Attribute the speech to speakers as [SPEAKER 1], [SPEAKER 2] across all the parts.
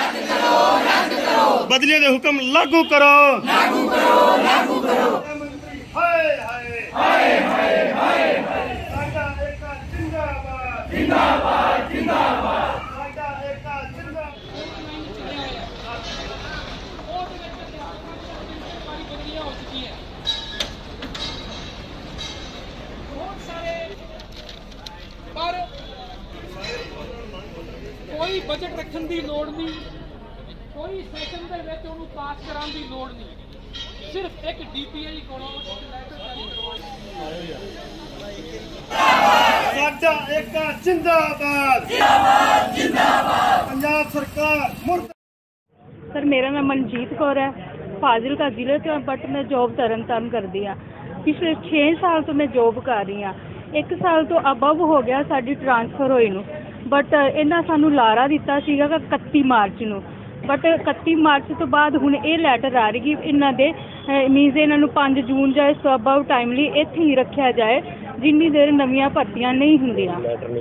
[SPEAKER 1] बदलियों के हुक्म लागू करो।
[SPEAKER 2] कोई बजट रखने की लोड़ नहीं, कोई सैशन के विच उहनूं पास कराने की लोड़ नहीं, सिर्फ एक DPI कोलों
[SPEAKER 1] साडा एकता जिंदाबाद, पंजाब सरकार मुर्दाबाद।
[SPEAKER 3] सर मेरा नाम मनजीत कौर है, फाजिलका जिले तो, बट मैं जॉब तरन करती हाँ। पिछले 6 साल तो मैं जॉब कर रही हाँ। 1 साल तो अबव हो गया साडी ट्रांसफर होई नूं, बट इन्हां सानूं लारा दिता सीगा 31 मार्च नूं, बट 31 मार्च तो बाद हुण ये लैटर आ रही कि इन्हां दे मीनस इन्हां नूं 5 जून जां इस तो अबव टाइमली इत्थे ही रखिया जाए जिन्नी देर नवीआं भर्तियां नहीं हुंदियां।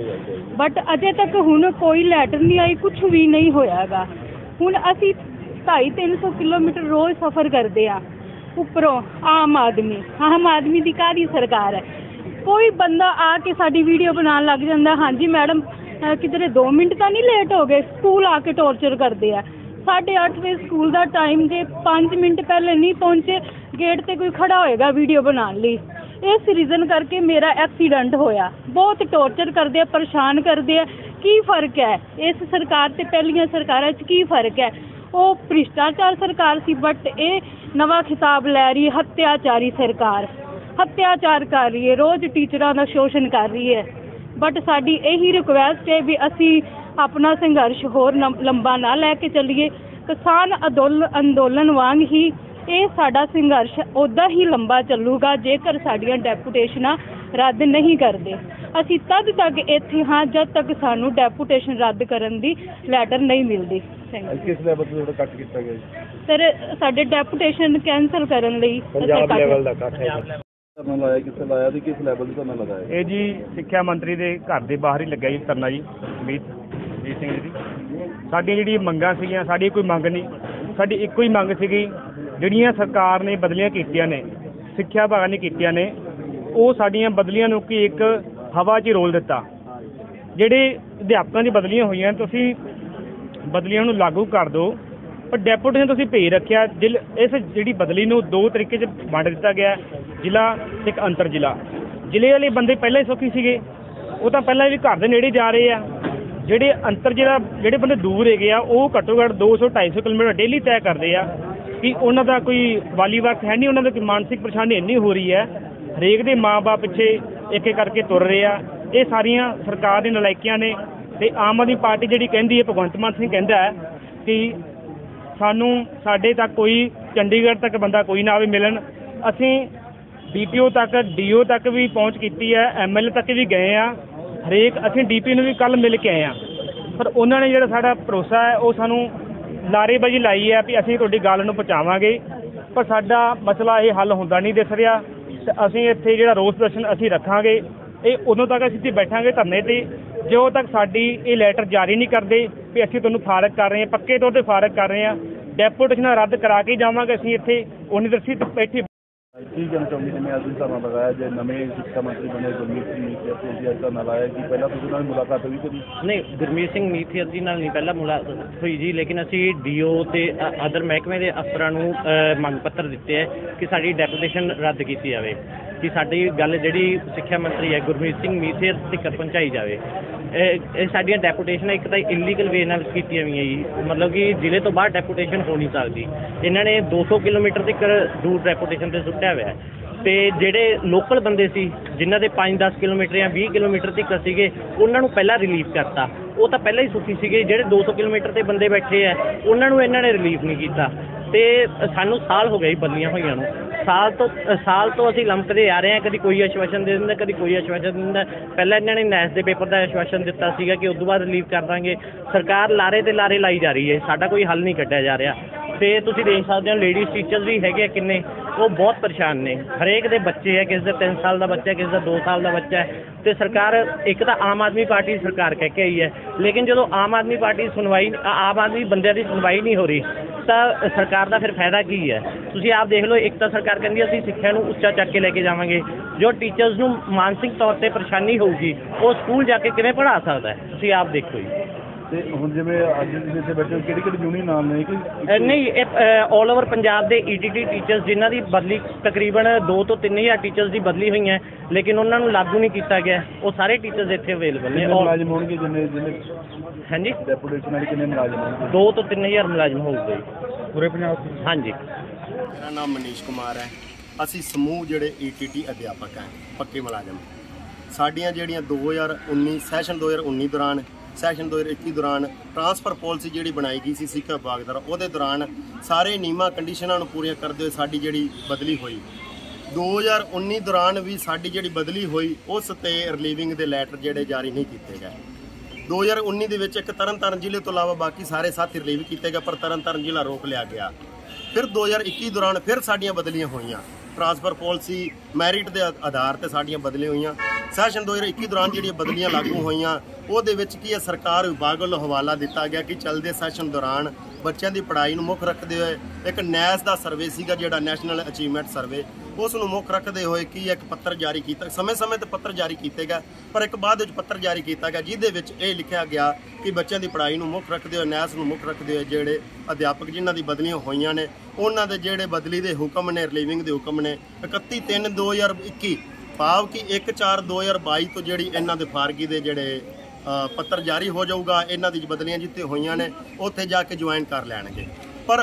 [SPEAKER 3] बट अजे तक हुण कोई लैटर नहीं आई, कुछ भी नहीं होयागा। हुण असीं 250-300 किलोमीटर रोज़ सफ़र करते हैं। उपरों आम आदमी की काहदी सरकार है। कोई बंदा आके साडी वीडियो बनाने लग जाता, हाँ जी मैडम किधरे 2 मिनट तो नहीं लेट हो गए। स्कूल आके टॉर्चर करते हैं। 8:30 बजे स्कूल का टाइम जे 5 मिनट पहले नहीं पहुँचे गेट पे कोई खड़ा होएगा वीडियो बनाने लई। इस रीजन करके मेरा एक्सीडेंट होया। बहुत टॉर्चर करते हैं, परेशान करते हैं। की फर्क है इस सरकार ते पहलियां सरकारां च? की फर्क है? वो भ्रिष्टाचार सरकार सी, बट ये नवा खिताब लै रही है हत्याचारी सरकार। हत्याचार कर रही है, रोज़ टीचरां का शोषण कर रही है। बट साडी यही रिक्वेस्ट है भी असी अपना संघर्ष होर लंबा ना लैके चलीए। किसान अंदोलन वांग ही ये साडा संघर्ष उदा ही लंबा चलूगा जेकर साडियां डेपूटेशनां रद्द नहीं करते। असी तद तक इत्थे हाँ जब तक सानू डेपूटेशन रद्द करन दी लैटर नहीं मिलती।
[SPEAKER 1] किस लेवल ते थोड़ा कट कीता गया
[SPEAKER 3] सर साडे डेपूटेशन कैंसल करन लई
[SPEAKER 1] पंजाब लेवल दा कट है।
[SPEAKER 4] ਧਰਨਾ ਲਾਇਆ ਕਿੱਥੇ ਲਾਇਆ ਤੇ ਕਿਸ ਲੈਵਲ ਤੇ ਧਰਨਾ ਲਗਾਇਆ?
[SPEAKER 5] ਇਹ ਜੀ ਸਿੱਖਿਆ ਮੰਤਰੀ ਦੇ ਘਰ ਦੇ ਬਾਹਰ ਹੀ ਲੱਗਿਆ ਜੀ ਧਰਨਾ ਜੀ, ਮੀਤ ਸਿੰਘ ਜੀ। ਸਾਡੀਆਂ ਜਿਹੜੀਆਂ ਮੰਗਾਂ ਸੀਗੀਆਂ, ਸਾਡੀ ਕੋਈ ਮੰਗ ਨਹੀਂ, ਸਾਡੀ ਇੱਕੋ ਹੀ ਮੰਗ ਸੀਗੀ ਜਿਹੜੀਆਂ ਸਰਕਾਰ ਨੇ ਬਦਲੀਆਂ ਕੀਤੀਆਂ ਨੇ, ਸਿੱਖਿਆ ਵਿਭਾਗ ਨੇ ਕੀਤੀਆਂ ਨੇ, ਉਹ ਸਾਡੀਆਂ ਬਦਲੀਆਂ ਨੂੰ ਕਿ ਇੱਕ ਹਵਾ 'ਚ ਰੋਲ ਦਿੱਤਾ। ਜਿਹੜੇ ਅਧਿਆਪਕਾਂ ਦੀ ਬਦਲੀਆਂ ਹੋਈਆਂ ਤੁਸੀਂ ਬਦਲੀਆਂ ਨੂੰ ਲਾਗੂ ਕਰ ਦਿਓ, ਪਰ ਡੈਪੂਟੇਸ਼ਨ ਤੁਸੀਂ ਭੇਜ ਰੱਖਿਆ। ਇਸ ਜਿਹੜੀ ਬਦਲੀ ਨੂੰ 2 ਤਰੀਕੇ 'ਚ ਵੰਡ ਦਿੱਤਾ ਗਿਆ, ਜ਼ਿਲ੍ਹਾ ਤੇ ਇੱਕ ਅੰਤਰ ਜ਼ਿਲ੍ਹਾ। ਜ਼ਿਲ੍ਹੇ ਵਾਲੇ ਬੰਦੇ ਪਹਿਲਾਂ ਹੀ ਸੌਖੀ ਸੀਗੇ, ਉਹ ਤਾਂ ਪਹਿਲਾਂ ਵੀ ਘਰ ਦੇ ਨੇੜੇ ਜਾ ਰਹੇ ਆ। ਜਿਹੜੇ ਅੰਤਰ ਜ਼ਿਲ੍ਹਾ ਜਿਹੜੇ ਬੰਦੇ ਦੂਰ ਹੈਗੇ ਆ ਉਹ ਘੱਟੋ ਘੱਟ 200-250 ਕਿਲੋਮੀਟਰ ਡੇਲੀ ਤੈਅ ਕਰਦੇ ਆ ਕਿ ਉਹਨਾਂ ਦਾ ਕੋਈ ਵਾਲੀ ਵਕਤ ਹੈ ਨਹੀਂ, ਉਹਨਾਂ ਦੀ ਕੋਈ ਮਾਨਸਿਕ ਪਰੇਸ਼ਾਨੀ ਇੰਨੀ ਹੋ ਰਹੀ ਹੈ। ਹਰੇਕ ਦੇ ਮਾਂ-ਬਾਪ ਪਿੱਛੇ ਇੱਕ ਇੱਕ ਕਰਕੇ ਤੁਰ ਰਹੇ ਆ। ਇਹ ਸਾਰੀਆਂ ਸਰਕਾਰ ਦੀਆਂ ਨਲਾਇਕੀਆਂ ਨੇ। ਤੇ ਆਮ ਆਦਮੀ ਪਾਰਟੀ ਜਿਹੜੀ ਕਹਿੰਦੀ ਹੈ, ਭਗਵੰਤ ਮਾਨ ਸਿੰਘ ਕਹਿੰਦਾ ਹੈ ਕਿ ਸਾਨੂੰ ਸਾਡੇ ਤੱਕ ਕੋਈ ਚੰਡੀਗੜ੍ਹ ਤੱਕ ਬੰਦਾ ਕੋਈ ਨਾ ਆਵੇ ਮਿਲਣ। ਅਸੀਂ DPO ਤੱਕ DO ਤੱਕ ਵੀ ਪਹੁੰਚ ਕੀਤੀ ਹੈ, MLA ਤੱਕ ਵੀ ਗਏ ਆ। ਹਰੇਕ ਅਸੀਂ DP ਨੂੰ ਵੀ ਕੱਲ੍ਹ ਮਿਲ ਕੇ ਆਏ ਹਾਂ, ਪਰ ਉਹਨਾਂ ਨੇ ਜਿਹੜਾ ਸਾਡਾ ਭਰੋਸਾ ਹੈ ਉਹ ਸਾਨੂੰ ਲਾਰੇਬਾਜ਼ੀ ਲਾਈ ਹੈ ਵੀ ਅਸੀਂ ਤੁਹਾਡੀ ਗੱਲ ਨੂੰ ਪਹੁੰਚਾਵਾਂਗੇ, ਪਰ ਸਾਡਾ ਮਸਲਾ ਇਹ ਹੱਲ ਹੁੰਦਾ ਨਹੀਂ ਦਿਸ ਰਿਹਾ। ਤੇ ਅਸੀਂ ਇੱਥੇ ਜਿਹੜਾ ਰੋਸ ਪ੍ਰਦਰਸ਼ਨ ਅਸੀਂ ਰੱਖਾਂਗੇ, ਇਹ ਉਦੋਂ ਤੱਕ ਅਸੀਂ ਇੱਥੇ ਬੈਠਾਂਗੇ ਧਰਨੇ 'ਤੇ ਜਦੋਂ ਤੱਕ ਸਾਡੀ ਇਹ ਲੈਟਰ ਜਾਰੀ ਨਹੀਂ ਕਰਦੇ ਵੀ ਅਸੀਂ ਤੁਹਾਨੂੰ ਫਾਰਗ ਕਰ ਰਹੇ ਹਾਂ, ਪੱਕੇ ਤੌਰ 'ਤੇ ਫਾਰਗ ਕਰ ਰਹੇ ਹਾਂ। ਡੈਪੂਟੇਸ਼ਨ ਰੱਦ ਕਰਾ ਕੇ ਜਾਵਾਂਗੇ ਅਸੀਂ ਇੱਥੇ ਉਨੀ ਦੇਰ ਅਸੀਂ ਬੈਠੇ।
[SPEAKER 4] ਕੀ ਕਹਿਣਾ ਚਾਹੁੰਦੀ ਜਿਵੇਂ ਅੱਜ ਧਰਨਾ ਲਗਾਇਆ, ਜੇ ਨਵੇਂ ਸਿੱਖਿਆ ਮੰਤਰੀ ਬਣੇ ਗੁਰਮੀਤ ਸਿੰਘ ਮੀਥਿਆ ਤੇ ਅੱਜ ਧਰਨਾ ਲਾਇਆ ਕਿ ਪਹਿਲਾਂ ਤੁਸੀਂ ਨਾਲ ਮੁਲਾਕਾਤ ਹੋਈ ਕਦੀ?
[SPEAKER 6] ਨਹੀਂ, ਗੁਰਮੀਤ ਸਿੰਘ ਮੀਥਿਆ ਜੀ ਨਾਲ ਨਹੀਂ ਪਹਿਲਾਂ ਮੁਲਾਕਾਤ ਹੋਈ ਜੀ, ਲੇਕਿਨ ਅਸੀਂ DO ਤੇ ਅਦਰ ਮਹਿਕਮੇ ਦੇ ਅਫਸਰਾਂ ਨੂੰ ਮੰਗ ਪੱਤਰ ਦਿੱਤੇ ਹੈ ਕਿ ਸਾਡੀ ਡੈਪੂਟੇਸ਼ਨ ਰੱਦ ਕੀਤੀ ਜਾਵੇ, ਕਿ ਸਾਡੀ ਗੱਲ ਜਿਹੜੀ ਸਿੱਖਿਆ ਮੰਤਰੀ ਹੈ ਗੁਰਮੀਤ ਸਿੰਘ ਮੀਥਿਆ ਤੱਕ ਪਹੁੰਚਾਈ ਜਾਵੇ। ਇਹ ਸਾਡੀਆਂ ਡੈਪੂਟੇਸ਼ਨ ਇੱਕ ਤਾਂ ਇਲੀਗਲ ਵੇ ਨਾਲ ਕੀਤੀਆਂ ਹੋਈਆਂ ਜੀ, ਮਤਲਬ ਕਿ ਜ਼ਿਲ੍ਹੇ ਤੋਂ ਬਾਹਰ ਡੈਪੂਟੇਸ਼ਨ ਹੋ ਨਹੀਂ ਸਕਦੀ। ਇਹਨਾਂ ਨੇ 200 ਕਿਲੋਮੀਟਰ ਤੱਕ ਦੂਰ ਡੈਪੂਟੇਸ਼ਨ 'ਤੇ ਸੁੱਟਿਆ ਹੋਇਆ। ਤੇ ਜਿਹੜੇ ਲੋਕਲ ਬੰਦੇ ਸੀ ਜਿਨ੍ਹਾਂ ਦੇ 5-10 ਕਿਲੋਮੀਟਰ ਜਾਂ 20 ਕਿਲੋਮੀਟਰ ਤੱਕ ਸੀਗੇ, ਉਹਨਾਂ ਨੂੰ ਪਹਿਲਾਂ ਰਿਲੀਫ ਕਰਤਾ। ਉਹ ਤਾਂ ਪਹਿਲਾਂ ਹੀ ਸੁਖੀ ਸੀਗੇ। ਜਿਹੜੇ 200 ਕਿਲੋਮੀਟਰ 'ਤੇ ਬੰਦੇ ਬੈਠੇ ਆ ਉਹਨਾਂ ਨੂੰ ਇਹਨਾਂ ਨੇ ਰਿਲੀਫ ਨਹੀਂ ਕੀਤਾ। ਤੇ ਸਾਨੂੰ ਸਾਲ ਹੋ ਗਿਆ ਜੀ ਬਦਲੀਆਂ ਹੋਈਆਂ ਨੂੰ। ਸਾਲ ਤੋਂ ਅਸੀਂ ਲੰਮਕਦੇ ਆ ਰਹੇ ਹਾਂ, ਕਦੀ ਕੋਈ ਆਸ਼ਵਾਸਨ ਦੇ ਦਿੰਦਾ, ਕਦੀ ਕੋਈ ਆਸ਼ਵਾਸਨ ਦਿੰਦਾ। ਪਹਿਲਾਂ ਇਹਨਾਂ ਨੇ ਨੈਸ ਦੇ ਪੇਪਰ ਦਾ ਆਸ਼ਵਾਸਨ ਦਿੱਤਾ ਸੀਗਾ ਕਿ ਉਸ ਤੋਂ ਬਾਅਦ ਰਿਲੀਫ ਕਰ ਦਾਂਗੇ। ਸਰਕਾਰ ਲਾਰੇ ਤੇ ਲਾਰੇ ਲਾਈ ਜਾ ਰਹੀ ਹੈ, ਸਾਡਾ ਕੋਈ ਹੱਲ ਨਹੀਂ ਕੱਢਿਆ ਜਾ ਰਿਹਾ। ਤੇ ਤੁਸੀਂ ਦੇਖ ਸਕਦੇ ਹੋ ਲੇਡੀਜ਼ ਟੀਚਰਸ ਵੀ ਹੈਗੇ ਆ ਕਿੰਨੇ, ਉਹ ਬਹੁਤ ਪਰੇਸ਼ਾਨ ਨੇ। ਹਰੇਕ ਦੇ ਬੱਚੇ ਹੈ, ਕਿਸੇ ਦੇ 3 ਸਾਲ ਦਾ ਬੱਚਾ, ਕਿਸੇ ਦਾ 2 ਸਾਲ ਦਾ ਬੱਚਾ ਹੈ, ਤੇ ਸਰਕਾਰ ਇੱਕ ਤਾਂ ਆਮ ਆਦਮੀ ਪਾਰਟੀ ਸਰਕਾਰ ਕਹਿ ਕੇ ਆਈ ਹੈ, ਲੇਕਿਨ ਜਦੋਂ ਆਮ ਆਦਮੀ ਬੰਦਿਆਂ ਦੀ ਸੁਣਵਾਈ ਨਹੀਂ ਹੋ ਰਹੀ ਤਾਂ ਸਰਕਾਰ ਦਾ ਫਿਰ ਫਾਇਦਾ ਕੀ ਹੈ? ਤੁਸੀਂ ਆਪ ਦੇਖ ਲਓ, ਇੱਕ ਤਾਂ ਸਰਕਾਰ ਕਹਿੰਦੀ ਅਸੀਂ ਸਿੱਖਿਆ ਨੂੰ ਉੱਚਾ ਚੱਕ ਕੇ ਲੈ ਕੇ ਜਾਵਾਂਗੇ, ਜੋ ਟੀਚਰਸ ਨੂੰ ਮਾਨਸਿਕ ਤੌਰ ਤੇ ਪਰੇਸ਼ਾਨੀ ਹੋਊਗੀ ਉਹ ਸਕੂਲ ਜਾ ਕੇ ਕਿਵੇਂ ਪੜ੍ਹਾ ਸਕਦਾ ਹੈ? ਤੁਸੀਂ ਆਪ ਦੇਖੋ ਜੀ।
[SPEAKER 4] ਤੇ ਹੁਣ ਜਿਵੇਂ ਅੱਜ ਤੁਸੀਂ ਇੱਥੇ ਬੈਠੇ ਹੋ, ਕਿਹੜੀ ਯੂਨੀਅਨ ਨਾਮ ਨੇ?
[SPEAKER 6] ਨਹੀਂ, ਇਹ ਆਲ ਓਵਰ ਪੰਜਾਬ ਦੇ ETT ਟੀਚਰਸ ਜਿਨ੍ਹਾਂ ਦੀ ਬਦਲੀ ਤਕਰੀਬਨ 2 ਤੋਂ 3000 ਟੀਚਰਸ ਦੀ ਬਦਲੀ ਹੋਈ ਹੈ, ਲੇਕਿਨ ਉਹਨਾਂ ਨੂੰ ਲਾਗੂ ਨਹੀਂ ਕੀਤਾ ਗਿਆ। ਉਹ ਸਾਰੇ ਟੀਚਰਸ ਇੱਥੇ ਅਵੇਲੇਬਲ ਨੇ।
[SPEAKER 4] ਮੁਲਾਜ਼ਮ ਹੋਣਗੇ ਜਿੰਨੇ
[SPEAKER 6] ਹਾਂਜੀ,
[SPEAKER 4] ਡੈਪੂਟੇਸ਼ਨ ਵਾਲੇ ਕਿੰਨੇ ਮੁਲਾਜ਼ਮ ਹੋਣਗੇ?
[SPEAKER 6] 2 ਤੋਂ 3000 ਮੁਲਾਜ਼ਮ ਹੋਊਗੇ ਜੀ
[SPEAKER 4] ਪੂਰੇ ਪੰਜਾਬ ਦੇ?
[SPEAKER 6] ਹਾਂਜੀ।
[SPEAKER 7] ਮੇਰਾ ਨਾਮ ਮਨੀਸ਼ ਕੁਮਾਰ ਹੈ। ਅਸੀਂ ਸਮੂਹ ਜਿਹੜੇ ETT ਅਧਿਆਪਕ ਹੈ, ਪੱਕੇ ਮੁਲਾਜ਼ਮ, ਸਾਡੀਆਂ ਜਿਹੜੀਆਂ 2019 ਸੈਸ਼ਨ 2019 ਦੌਰਾਨ, ਸੈਸ਼ਨ 2021 ਦੌਰਾਨ ਟਰਾਂਸਫਰ ਪਾਲਿਸੀ ਜਿਹੜੀ ਬਣਾਈ ਗਈ ਸੀ ਸਿੱਖਿਆ ਵਿਭਾਗ ਦੁਆਰਾ, ਉਹਦੇ ਦੌਰਾਨ ਸਾਰੇ ਨਿਯਮਾਂ ਕੰਡੀਸ਼ਨਾਂ ਨੂੰ ਪੂਰੀਆਂ ਕਰਦੇ ਹੋਏ ਸਾਡੀ ਜਿਹੜੀ ਬਦਲੀ ਹੋਈ 2019 ਦੌਰਾਨ ਵੀ ਸਾਡੀ ਜਿਹੜੀ ਬਦਲੀ ਹੋਈ ਉਸ ਤੇ ਰਿਲੀਵਿੰਗ ਦੇ ਲੈਟਰ ਜਿਹੜੇ ਜਾਰੀ ਨਹੀਂ ਕੀਤੇ ਗਏ। 2019 ਦੇ ਵਿੱਚ ਇੱਕ ਤਰਨਤਾਰਨ ਜ਼ਿਲ੍ਹੇ ਤੋਂ ਇਲਾਵਾ ਬਾਕੀ ਸਾਰੇ ਸਾਥੀ ਰਿਲੀਵ ਕੀਤੇ ਗਏ, ਪਰ ਤਰਨਤਾਰਨ ਜ਼ਿਲ੍ਹਾ ਰੋਕ ਲਿਆ ਗਿਆ। ਫਿਰ 2021 ਦੌਰਾਨ ਫਿਰ ਸਾਡੀਆਂ ਬਦਲੀਆਂ ਹੋਈਆਂ, ਟਰਾਂਸਫਰ ਪਾਲਿਸੀ ਮੈਰਿਟ ਦੇ ਆਧਾਰ ਤੇ ਸਾਡੀਆਂ ਬਦਲੀਆਂ ਹੋਈਆਂ। ਸੈਸ਼ਨ 2021 ਦੌਰਾਨ ਜਿਹੜੀਆਂ ਬਦਲੀਆਂ ਲਾਗੂ ਹੋਈਆਂ ਉਹਦੇ ਵਿੱਚ ਕੀ ਹੈ, ਸਰਕਾਰ ਵਿਭਾਗ ਵੱਲੋਂ ਹਵਾਲਾ ਦਿੱਤਾ ਗਿਆ ਕਿ ਚੱਲਦੇ ਸੈਸ਼ਨ ਦੌਰਾਨ ਬੱਚਿਆਂ ਦੀ ਪੜ੍ਹਾਈ ਨੂੰ ਮੁੱਖ ਰੱਖਦੇ ਹੋਏ ਇੱਕ ਨੈਸ ਦਾ ਸਰਵੇ ਸੀਗਾ, ਜਿਹੜਾ ਨੈਸ਼ਨਲ ਅਚੀਵਮੈਂਟ ਸਰਵੇ, ਉਸ ਨੂੰ ਮੁੱਖ ਰੱਖਦੇ ਹੋਏ ਕੀ ਇੱਕ ਪੱਤਰ ਜਾਰੀ ਕੀਤਾ। ਸਮੇਂ-ਸਮੇਂ ਤੇ ਪੱਤਰ ਜਾਰੀ ਕੀਤੇ ਗਏ, ਪਰ ਇੱਕ ਬਾਅਦ ਵਿੱਚ ਪੱਤਰ ਜਾਰੀ ਕੀਤਾ ਗਿਆ ਜਿਹਦੇ ਵਿੱਚ ਇਹ ਲਿਖਿਆ ਗਿਆ ਕਿ ਬੱਚਿਆਂ ਦੀ ਪੜ੍ਹਾਈ ਨੂੰ ਮੁੱਖ ਰੱਖਦੇ ਹੋਏ, ਨੈਸ ਨੂੰ ਮੁੱਖ ਰੱਖਦੇ ਹੋਏ ਜਿਹੜੇ ਅਧਿਆਪਕ ਜਿਨ੍ਹਾਂ ਦੀ ਬਦਲੀਆਂ ਹੋਈਆਂ ਨੇ ਉਹਨਾਂ ਦੇ ਜਿਹੜੇ ਬਦਲੀ ਦੇ ਹੁਕਮ ਨੇ, ਰਿਲੀਵਿੰਗ ਦੇ ਹੁਕਮ ਨੇ 31/3/2021 ਭਾਵ ਕਿ 1/4/2022 ਤੋਂ ਜਿਹੜੀ ਇਹਨਾਂ ਦੇ ਫਾਰਗੀ ਦੇ ਜਿਹੜੇ ਪੱਤਰ ਜਾਰੀ ਹੋ ਜਾਊਗਾ, ਇਹਨਾਂ ਦੀ ਬਦਲੀਆਂ ਜਿੱਥੇ ਹੋਈਆਂ ਨੇ ਉੱਥੇ ਜਾ ਕੇ ਜੁਆਇਨ ਕਰ ਲੈਣਗੇ। ਪਰ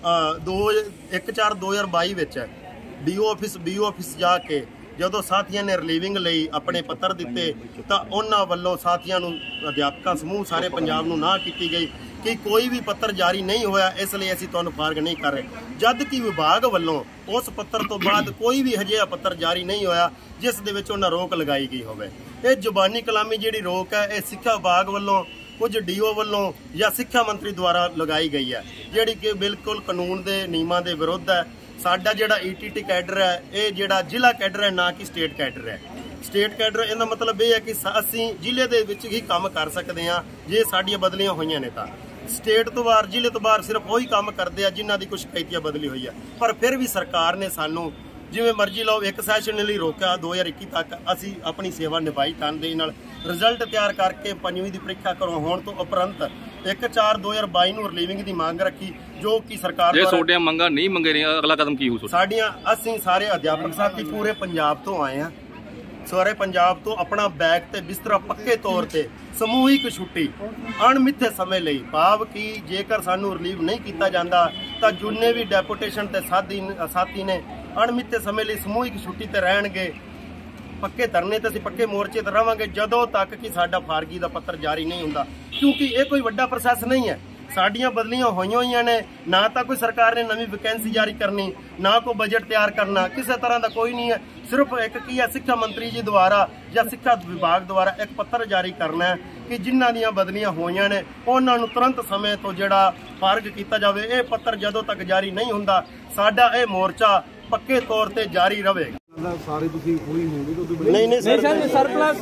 [SPEAKER 7] 1/4/2022 ਵਿੱਚ BO ਆਫਿਸ ਜਾ ਕੇ ਜਦੋਂ ਸਾਥੀਆਂ ਨੇ ਰਿਲੀਵਿੰਗ ਲਈ ਆਪਣੇ ਪੱਤਰ ਦਿੱਤੇ ਤਾਂ ਉਹਨਾਂ ਵੱਲੋਂ ਸਾਥੀਆਂ ਨੂੰ, ਅਧਿਆਪਕਾਂ ਸਮੂਹ ਸਾਰੇ ਪੰਜਾਬ ਨੂੰ ਨਾ ਕੀਤੀ ਗਈ ਕਿ ਕੋਈ ਵੀ ਪੱਤਰ ਜਾਰੀ ਨਹੀਂ ਹੋਇਆ, ਇਸ ਲਈ ਅਸੀਂ ਤੁਹਾਨੂੰ ਫਾਰਗ ਨਹੀਂ ਕਰ ਰਹੇ, ਜਦ ਕਿ ਵਿਭਾਗ ਵੱਲੋਂ ਉਸ ਪੱਤਰ ਤੋਂ ਬਾਅਦ ਕੋਈ ਵੀ ਅਜਿਹਾ ਪੱਤਰ ਜਾਰੀ ਨਹੀਂ ਹੋਇਆ ਜਿਸ ਦੇ ਵਿੱਚ ਉਹਨਾਂ ਰੋਕ ਲਗਾਈ ਗਈ ਹੋਵੇ। ਇਹ ਜ਼ੁਬਾਨੀ ਕਲਾਮੀ ਜਿਹੜੀ ਰੋਕ ਹੈ, ਇਹ ਸਿੱਖਿਆ ਵਿਭਾਗ ਵੱਲੋਂ, ਕੁਝ DO ਵੱਲੋਂ ਜਾਂ ਸਿੱਖਿਆ ਮੰਤਰੀ ਦੁਆਰਾ ਲਗਾਈ ਗਈ ਹੈ, ਜਿਹੜੀ ਕਿ ਬਿਲਕੁਲ ਕਾਨੂੰਨ ਦੇ ਨਿਯਮਾਂ ਦੇ ਵਿਰੁੱਧ ਹੈ। ਸਾਡਾ ਜਿਹੜਾ ETT ਕੈਡਰ ਹੈ, ਇਹ ਜਿਹੜਾ ਜ਼ਿਲ੍ਹਾ ਕੈਡਰ ਹੈ, ਨਾ ਕਿ ਸਟੇਟ ਕੈਡਰ ਹੈ। ਸਟੇਟ ਕੈਡਰ ਇਹਦਾ ਮਤਲਬ ਇਹ ਹੈ ਕਿ ਅਸੀਂ ਜ਼ਿਲ੍ਹੇ ਦੇ ਵਿੱਚ ਹੀ ਕੰਮ ਕਰ ਸਕਦੇ ਹਾਂ ਜੇ ਸਾਡੀਆਂ ਬਦਲੀਆਂ ਹੋਈਆਂ ਨੇ, ਤਾਂ ਸਟੇਟ ਤੋਂ ਬਾਹਰ, ਜ਼ਿਲ੍ਹੇ ਤੋਂ ਬਾਹਰ ਸਿਰਫ ਉਹੀ ਕੰਮ ਕਰਦੇ ਆ ਜਿਨ੍ਹਾਂ ਦੀ ਕੁਛ ਕੈਤੀਆ ਬਦਲੀ ਹੋਈ ਹੈ। ਪਰ ਫਿਰ ਵੀ ਸਰਕਾਰ ਨੇ ਸਾਨੂੰ ਜਿਵੇਂ ਮਰਜ਼ੀ ਲਾਓ ਇੱਕ ਸੈਸ਼ਨ ਲਈ ਰੋਕਿਆ। 2021 ਤੱਕ ਅਸੀਂ ਆਪਣੀ ਸੇਵਾ ਨਿਭਾਈ ਤਨਦੇਹੀ ਨਾਲ, ਰਿਜ਼ਲਟ ਤਿਆਰ ਕਰਕੇ 5ਵੀਂ ਦੀ ਪ੍ਰੀਖਿਆ ਕਰਵਾਉਣ ਤੋਂ ਉਪਰੰਤ 1/4/2022 ਨੂੰ ਰਿਲੀਵਿੰਗ ਦੀ ਮੰਗ ਰੱਖੀ, ਜੋ ਕਿ ਸਰਕਾਰ
[SPEAKER 8] ਜੇ ਤੁਹਾਡੀਆਂ ਮੰਗਾਂ ਨਹੀਂ ਮੰਗੇ ਰਹੀਆਂ, ਅਗਲਾ ਕਦਮ ਕੀ ਹੋਊ?
[SPEAKER 7] ਸਾਡੀਆਂ, ਅਸੀਂ ਸਾਰੇ ਅਧਿਆਪਕ ਸਾਥੀ ਪੂਰੇ ਪੰਜਾਬ ਤੋਂ ਆਏ ਹਾਂ, ਸਾਰੇ ਪੰਜਾਬ ਤੋਂ ਆਪਣਾ ਬੈਗ ਤੇ ਬਿਸਤਰਾ ਪੱਕੇ ਤੌਰ ਤੇ ਸਮੂਹਿਕ ਛੁੱਟੀ ਅਣਮਿੱਥੇ ਸਮੇਂ ਲਈ, ਭਾਵ ਕਿ ਜੇਕਰ ਸਾਨੂੰ ਰਿਲੀਵ ਨਹੀਂ ਕੀਤਾ ਜਾਂਦਾ ਤਾਂ ਜਿੰਨੇ ਵੀ ਡੈਪੂਟੇਸ਼ਨ ਤੇ ਸਾਥੀ ਨੇ ਅਣਮਿੱਥੇ ਸਮੇਂ ਲਈ ਸਮੂਹਿਕ ਛੁੱਟੀ ਤੇ ਰਹਿਣਗੇ। ਪੱਕੇ ਧਰਨੇ ਤੇ ਅਸੀਂ ਪੱਕੇ ਮੋਰਚੇ ਤੇ ਰਵਾਂਗੇ ਜਦੋਂ ਤੱਕ ਕਿ ਸਾਡਾ ਫਾਰਗੀ ਦਾ ਪੱਤਰ ਜਾਰੀ ਨਹੀਂ ਹੁੰਦਾ, ਕਿਉਂਕਿ ਇਹ ਕੋਈ ਵੱਡਾ ਪ੍ਰੋਸੈਸ ਨਹੀਂ ਹੈ। ਸਾਡੀਆਂ ਬਦਲੀਆਂ ਹੋਈਆਂ ਨੇ, ਨਾ ਤਾਂ ਕੋਈ ਸਰਕਾਰ ਨੇ ਨਵੀਂ ਵੈਕੈਂਸੀ ਜਾਰੀ ਕਰਨੀ, ਨਾ ਕੋਈ ਬਜਟ ਤਿਆਰ ਕਰਨਾ, ਕਿਸੇ ਤਰ੍ਹਾਂ ਦਾ ਕੋਈ ਨਹੀਂ ਹੈ। ਸਿਰਫ ਇੱਕ ਕੀ ਹੈ, ਸਿੱਖਿਆ ਮੰਤਰੀ ਜੀ ਦੁਆਰਾ ਜਾਂ ਸਿੱਖਿਆ ਵਿਭਾਗ ਦੁਆਰਾ ਇੱਕ ਪੱਤਰ ਜਾਰੀ ਕਰਨਾ ਹੈ ਕਿ ਜਿਨ੍ਹਾਂ ਦੀਆਂ ਬਦਲੀਆਂ ਹੋਈਆਂ ਨੇ ਉਹਨਾਂ ਨੂੰ ਤੁਰੰਤ ਸਮੇਂ ਤੋਂ ਜਿਹੜਾ ਫਾਰਗ ਕੀਤਾ ਜਾਵੇ। ਇਹ ਪੱਤਰ ਜਦੋਂ ਤੱਕ ਜਾਰੀ ਨਹੀਂ ਹੁੰਦਾ, ਸਾਡਾ ਇਹ ਮੋਰਚਾ ਪੱਕੇ ਤੌਰ ਤੇ ਜਾਰੀ ਰਹੇਗਾ।
[SPEAKER 4] ਸਾਰੇ ਤੁਸੀਂ ਹੋਈ ਹੋਗੇ?
[SPEAKER 7] ਨਹੀਂ ਸਰ,
[SPEAKER 2] ਸਰਪਲਸ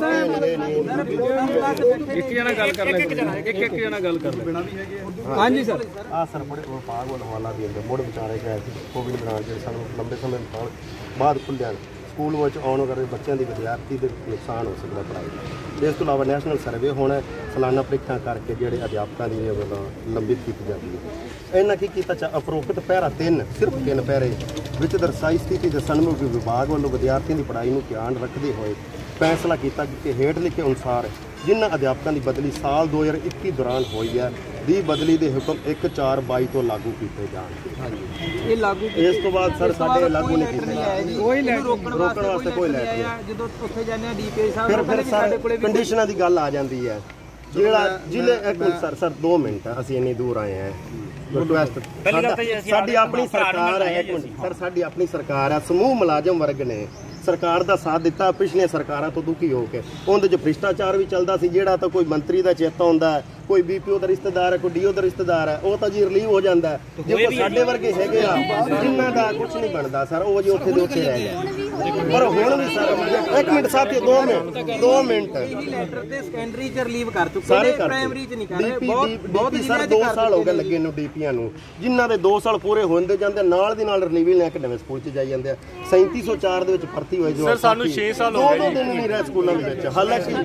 [SPEAKER 8] ਇੱਕ ਜਣਾ ਗੱਲ ਕਰ ਲੈ, ਇੱਕ ਜਣਾ ਗੱਲ ਕਰ ਲੈ।
[SPEAKER 2] ਹਾਂਜੀ ਸਰ,
[SPEAKER 7] ਆ ਸਰ ਬੜੇ ਵਿਭਾਗ ਵੱਲੋਂ ਹਵਾਲਾ ਦੇ ਅੰਦਰ ਮੁੜ ਵਿਚਾਰੇ ਗਏ ਸੀ ਕੋਵਿਡ ਦੌਰਾਨ, ਜਿਹੜੇ ਸਾਨੂੰ ਲੰਬੇ ਸਮੇਂ ਬਾਅਦ ਖੁੱਲ੍ਹਿਆ ਸਕੂਲ ਵਿੱਚ ਆਉਣ ਕਰਕੇ ਬੱਚਿਆਂ ਦੀ ਵਿਦਿਆਰਥੀ ਦੇ ਨੁਕਸਾਨ ਹੋ ਸਕਦਾ ਪੜ੍ਹਾਈ ਦਾ। ਇਸ ਤੋਂ ਇਲਾਵਾ ਨੈਸ਼ਨਲ ਸਰਵੇ ਹੁਣ ਸਾਲਾਨਾ ਪ੍ਰੀਖਿਆ ਕਰਕੇ ਜਿਹੜੇ ਅਧਿਆਪਕਾਂ ਦੀ ਲੰਬਿਤ ਕੀਤੀ ਜਾਂਦੀ ਹੈ। ਇਹਨਾਂ ਕੀ ਕੀਤਾ, ਉਪਰੋਕਤ ਪਹਿਰਾ 3 ਸਿਰਫ 3 ਪਹਿਰੇ ਵਿੱਚ ਦਰਸਾਈ ਸਥਿਤੀ ਦੇ ਸਨਮੁਖ ਵਿਭਾਗ ਵੱਲੋਂ ਵਿਦਿਆਰਥੀਆਂ ਦੀ ਪੜ੍ਹਾਈ ਨੂੰ ਧਿਆਨ ਰੱਖਦੇ ਹੋਏ ਫੈਸਲਾ ਕੀਤਾ ਕਿ ਹੇਠ ਲਿਖੇ ਅਨੁਸਾਰ ਜਿਨ੍ਹਾਂ ਅਧਿਆਪਕਾਂ ਦੀ ਬਦਲੀ ਸਾਲ 2021 ਦੌਰਾਨ ਹੋਈ ਹੈ ਦੀ ਬਦਲੀ ਦੇ ਹੁਕਮ 1/4/22 ਤੋਂ ਲਾਗੂ ਕੀਤੇ ਜਾਣ।
[SPEAKER 2] ਇਹ ਲਾਗੂ
[SPEAKER 7] ਇਸ ਤੋਂ ਬਾਅਦ ਸਰ ਸਾਡੇ ਲਾਗੂ ਨਹੀਂ ਕੀਤੇ,
[SPEAKER 2] ਕੋਈ
[SPEAKER 7] ਰੋਕਣ ਵਾਸਤੇ ਕੋਈ ਲੈਟ ਨਹੀਂ।
[SPEAKER 2] ਜਦੋਂ ਉੱਥੇ ਜਾਂਦੇ ਆ DPI ਸਾਹਿਬ
[SPEAKER 7] ਫਿਰ ਸਾਡੇ ਕੋਲੇ ਕੰਡੀਸ਼ਨਾਂ ਦੀ ਗੱਲ ਆ ਜਾਂਦੀ ਹੈ। ਜਿਹੜਾ ਜ਼ਿਲ੍ਹੇ ਇੱਕ ਸਰ 2 ਮਿੰਟ ਅਸੀਂ ਇੰਨੀ ਦੂਰ ਆਏ ਹਾਂ, ਸਾਡੀ ਆਪਣੀ ਸਰਕਾਰ ਹੈ, ਸਰ ਸਾਡੀ ਆਪਣੀ ਸਰਕਾਰ ਹੈ, ਸਮੂਹ ਮੁਲਾਜ਼ਮ ਵਰਗ ਨੇ ਸਰਕਾਰ ਦਾ ਸਾਥ ਦਿੱਤਾ ਪਿਛਲੀਆਂ ਸਰਕਾਰਾਂ ਤੋਂ ਦੁਖੀ ਹੋ ਕੇ। ਉਹਦੇ 'ਚ ਭ੍ਰਿਸ਼ਟਾਚਾਰ ਵੀ ਚੱਲਦਾ ਸੀ, ਜਿਹੜਾ ਤਾਂ ਕੋਈ ਮੰਤਰੀ ਦਾ ਚੇਤਾ ਹੁੰਦਾ ਕੋਈ ਬੀਪੀਓ ਦਾ ਰਿਸ਼ਤੇਦਾਰ ਹੈ, ਕੋਈ ਡੀਓ ਦਾ ਰਿਸ਼ਤੇਦਾਰ ਹੈ, ਉਹ ਤਾਂ ਜੀ ਰਿਲੀਵ ਹੋ ਜਾਂਦਾ ਹੈ। ਜੇ ਕੋਈ ਸਾਡੇ ਵਰਗੇ ਹੈਗੇ ਆ ਜਿਨ੍ਹਾਂ ਦਾ ਕੁਝ ਨਹੀਂ ਬਣਦਾ ਸਰ, ਉਹ ਜੀ ਉੱਥੇ ਦੇ ਉੱਥੇ ਰਹਿ ਗਏ। ਪਰ ਹੁਣ ਵੀ ਸਰ ਇੱਕ ਮਿੰਟ ਸਾਥੀਓ, 2 ਮਿੰਟ
[SPEAKER 9] ਲੈਟਰ ਤੇ ਸੈਕੰਡਰੀ ਚ ਰਿਲੀਵ ਕਰ ਚੁੱਕੇ
[SPEAKER 7] ਸਾਰੇ
[SPEAKER 9] ਨੇ, ਪ੍ਰਾਇਮਰੀ ਚ ਨਹੀਂ ਕਰ ਰਹੇ।
[SPEAKER 7] ਬਹੁਤ ਸਰ 2 ਸਾਲ ਹੋ ਗਏ ਲੱਗੇ ਨੂੰ ਡੀਪੀਆਂ ਨੂੰ, ਜਿਨ੍ਹਾਂ ਦੇ 2 ਸਾਲ ਪੂਰੇ ਹੁੰਦੇ ਜਾਂਦੇ ਨਾਲ ਦੀ ਨਾਲ ਰਿਲੀਵਲ ਲੈ ਕੇ ਨਵੇਂ ਸਕੂਲ ਚ ਜਾਈ ਜਾਂਦੇ ਆ। 3704 ਦੇ ਵਿੱਚ ਭਰਤੀ ਹੋਏ ਜੋ
[SPEAKER 8] ਸਰ ਸਾਨੂੰ 6 ਸਾਲ ਹੋ ਗਏ
[SPEAKER 7] 2 ਦਿਨ ਨਹੀਂ ਰਹੇ ਸਕੂਲਾਂ ਦੇ ਵਿੱਚ। ਹਾਲਾਂਕਿ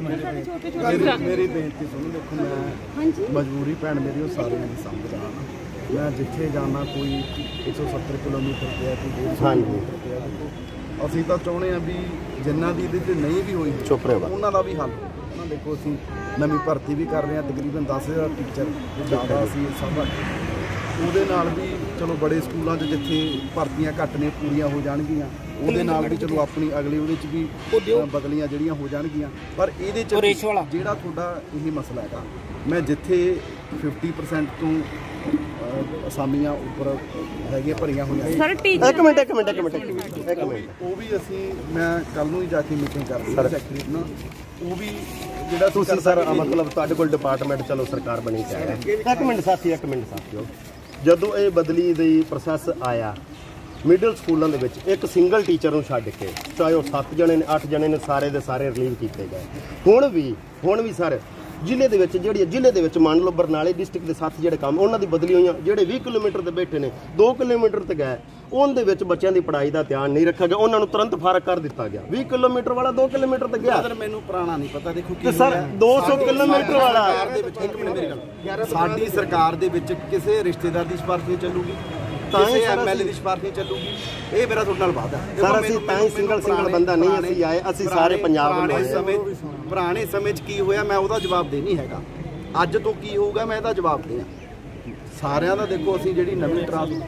[SPEAKER 4] ਮੇਰੀ ਬੇਨਤੀ ਸੁਣੋ, ਦੇਖੋ ਮੈਂ ਮਜਬੂਰੀ ਭੈਣ ਮੇਰੀ ਉਹ ਸਾਰਿਆਂ ਦੀ ਸਮਝਦਾ ਹਾਂ। ਮੈਂ ਜਿੱਥੇ ਜਾਣਾ ਕੋਈ 170 ਕਿਲੋਮੀਟਰ ਤੇ ਕੋਈ 150 ਕਿਲੋਮੀਟਰ ਤੇ ਅਸੀਂ ਤਾਂ ਚਾਹੁੰਦੇ ਹਾਂ ਵੀ ਜਿੰਨਾ ਦੀ ਇਹਦੇ 'ਤੇ ਨਹੀਂ ਵੀ ਹੋਈ
[SPEAKER 7] ਚੁੱਪ ਰਹੋ,
[SPEAKER 4] ਉਹਨਾਂ ਦਾ ਵੀ ਹੱਲ ਹੋਵੇ। ਨਾ ਦੇਖੋ ਅਸੀਂ ਨਵੀਂ ਭਰਤੀ ਵੀ ਕਰ ਰਹੇ ਹਾਂ, ਤਕਰੀਬਨ 10,000 ਟੀਚਰ ਜ਼ਿਆਦਾ ਅਸੀਂ ਸਭ ਉਹਦੇ ਨਾਲ ਵੀ ਚਲੋ ਬੜੇ ਸਕੂਲਾਂ 'ਚ ਜਿੱਥੇ ਭਰਤੀਆਂ ਘੱਟ ਨੇ ਪੂਰੀਆਂ ਹੋ ਜਾਣਗੀਆਂ, ਉਹਦੇ ਨਾਲ ਵੀ ਚਲੋ ਆਪਣੀ ਅਗਲੀ ਉਹਦੇ 'ਚ ਵੀ ਬਦਲੀਆਂ ਜਿਹੜੀਆਂ ਹੋ ਜਾਣਗੀਆਂ। ਪਰ ਇਹਦੇ 'ਚ ਜਿਹੜਾ ਤੁਹਾਡਾ ਇਹ ਮਸਲਾ ਹੈਗਾ, ਮੈਂ ਜਿੱਥੇ 50% ਤੋਂ ਅਸਾਮੀਆਂ ਉੱਪਰ ਹੈਗੀਆਂ ਭਰੀਆਂ ਹੋਈਆਂ
[SPEAKER 3] ਸਰ
[SPEAKER 7] ਇੱਕ ਮਿੰਟ
[SPEAKER 4] ਉਹ ਵੀ ਅਸੀਂ ਮੈਂ ਕੱਲ ਨੂੰ ਹੀ ਜਾ ਕੇ ਮੀਟਿੰਗ ਕਰਨੀ ਹੈ ਸੈਕਟਰੀ ਨਾਲ। ਉਹ ਵੀ ਜਿਹੜਾ
[SPEAKER 7] ਤੁਸੀਂ ਸਰ ਮਤਲਬ ਤੁਹਾਡੇ ਕੋਲ ਡਿਪਾਰਟਮੈਂਟ ਚਲੋ ਸਰਕਾਰ ਬਣੀ ਹੈ। ਇੱਕ ਮਿੰਟ ਸਾਥੀਓ, ਜਦੋਂ ਇਹ ਬਦਲੀ ਦੀ ਪ੍ਰੋਸੈਸ ਆਇਆ ਮਿਡਲ ਸਕੂਲਾਂ ਦੇ ਵਿੱਚ ਇੱਕ ਸਿੰਗਲ ਟੀਚਰ ਨੂੰ ਛੱਡ ਕੇ, ਚਾਹੇ ਉਹ 7 ਜਣੇ ਨੇ 8 ਜਣੇ ਨੇ, ਸਾਰੇ ਦੇ ਸਾਰੇ ਰਿਲੀਵ ਕੀਤੇ ਗਏ। ਹੁਣ ਵੀ ਸਰ ਜ਼ਿਲ੍ਹੇ ਦੇ ਵਿੱਚ ਮੰਨ ਲਓ ਬਰਨਾਲੇ ਡਿਸਟ੍ਰਿਕਟ ਦੇ 7 ਜਿਹੜੇ ਕੰਮ ਉਹਨਾਂ ਦੀ ਬਦਲੀ ਹੋਈਆਂ, ਜਿਹੜੇ 20 ਕਿਲੋਮੀਟਰ ਤੇ ਬੈਠੇ ਨੇ 2 ਕਿਲੋਮੀਟਰ ਤੇ ਗਏ, ਉਹਦੇ ਵਿੱਚ ਬੱਚਿਆਂ ਦੀ ਪੜ੍ਹਾਈ ਦਾ ਧਿਆਨ ਨਹੀਂ ਰੱਖਿਆ ਗਿਆ, ਉਹਨਾਂ ਨੂੰ ਤੁਰੰਤ ਫਰਕ ਕਰ ਦਿੱਤਾ ਗਿਆ। 20 ਕਿਲੋਮੀਟਰ ਵਾਲਾ 2 ਕਿਲੋਮੀਟਰ ਤੇ ਗਿਆ।
[SPEAKER 4] ਮੈਨੂੰ ਪੁਰਾਣਾ ਨਹੀਂ ਪਤਾ, ਦੇਖੋ
[SPEAKER 7] ਤੇ ਸਰ 200 ਕਿਲੋਮੀਟਰ ਵਾਲਾ
[SPEAKER 4] ਸਾਡੀ ਸਰਕਾਰ ਦੇ ਵਿੱਚ ਕਿਸੇ ਰਿਸ਼ਤੇਦਾਰ ਦੀ ਸਿਫਾਰਿਸ਼ ਨਹੀਂ ਚੱਲੂਗੀ, ਕਿਸੇ ਐਮਐਲਏ ਦੀ ਸਿਫਾਰਿਸ਼ ਨਹੀਂ ਚੱਲੂਗੀ। ਇਹ ਮੇਰਾ ਤੁਹਾਡੇ ਨਾਲ ਵਾਅਦਾ ਹੈ
[SPEAKER 7] ਸਰ। ਅਸੀਂ ਤਾਂ ਹੀ ਸਿੰਗਲ ਬੰਦਾ ਨਹੀਂ ਅਸੀਂ ਆਏ, ਅਸੀਂ ਸਾਰੇ ਪੰਜਾਬ ਨੂੰ ਆਏ।
[SPEAKER 4] ਪੁਰਾਣੇ ਸਮੇਂ 'ਚ ਕੀ ਹੋਇਆ ਮੈਂ ਉਹਦਾ ਜਵਾਬ ਦੇ ਨਹੀਂ ਹੈਗਾ, ਅੱਜ ਤੋਂ ਕੀ ਹੋਊਗਾ ਮੈਂ ਇਹਦਾ ਜਵਾਬ ਦੇ। ਸਾਰਿਆਂ ਦਾ ਦੇਖੋ ਅਸੀਂ ਜਿਹੜੀ ਨਵੀਂ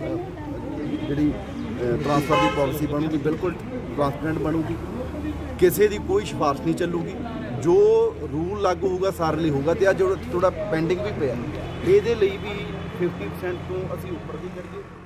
[SPEAKER 4] ਟਰਾਂਸਫਰ ਦੀ ਪਾਲਿਸੀ ਬਣੂਗੀ ਬਿਲਕੁਲ ਟਰਾਂਸਪੇਰੈਂਟ ਬਣੂਗੀ, ਕਿਸੇ ਦੀ ਕੋਈ ਸਿਫਾਰਿਸ਼ ਨਹੀਂ ਚੱਲੂਗੀ। ਜੋ ਰੂਲ ਲਾਗੂ ਹੋਊਗਾ ਸਾਰੇ ਲਈ ਹੋਊਗਾ। ਤੇ ਅੱਜ ਥੋੜਾ ਪੈਂਡਿੰਗ ਵੀ ਪਿਆ, ਇਹਦੇ ਲਈ ਵੀ 50% ਤੋਂ ਅਸੀਂ ਉੱਪਰ ਦੀ ਕਰੀਏ।